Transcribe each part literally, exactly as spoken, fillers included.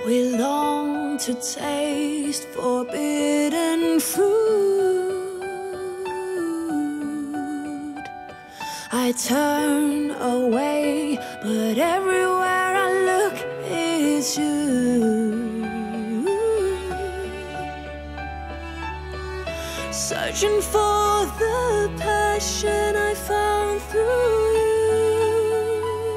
We long to taste forbidden fruit. I turn away, but everywhere I look is you. Searching for the passion I found through you.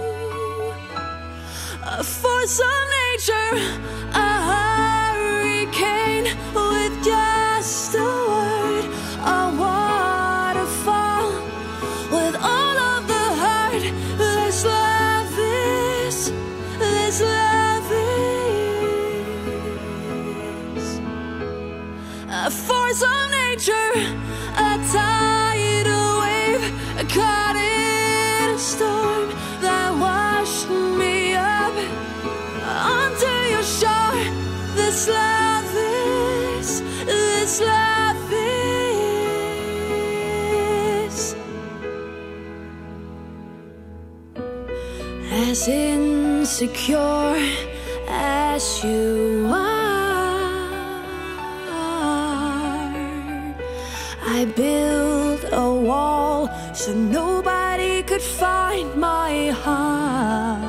A force of nature, a hurricane with just a word, a waterfall with all of the heart. This love is, this love is a force of nature, a tidal wave caught in a storm that washed me up onto your shore. This love is, this love is as insecure as you are. I built a wall so nobody could find my heart.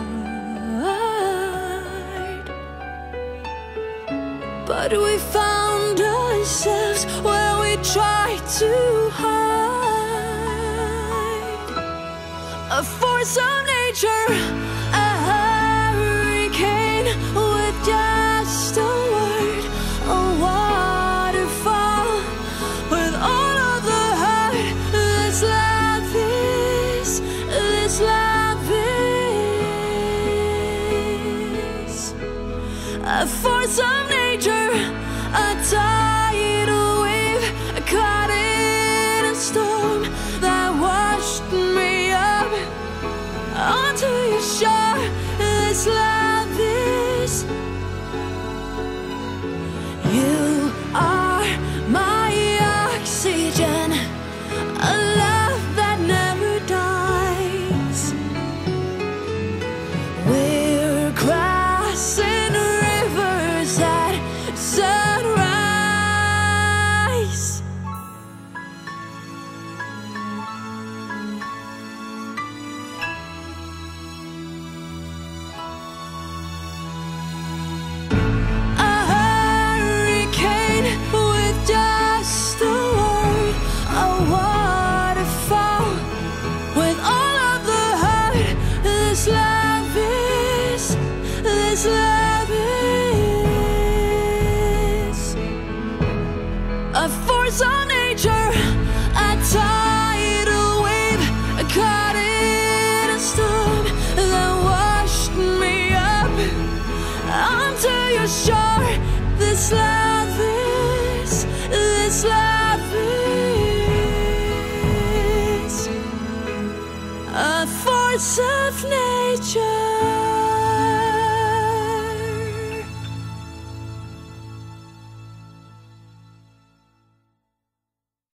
But we found ourselves where we tried to hide. A force of nature, a hurricane with just a word, a waterfall with all of the heart. This love is, this love is a force of nature, a tidal wave caught in a storm that washed me up onto your shore. This love is, you are my oxygen, a love that never dies. We're crossing rivers at sunrise. A hurricane with just a word, a waterfall with all of the heart. This love is, this love is a force of nature, a tidal wave caught in a storm that washed me up onto your shore. This love is, this love is a force of nature.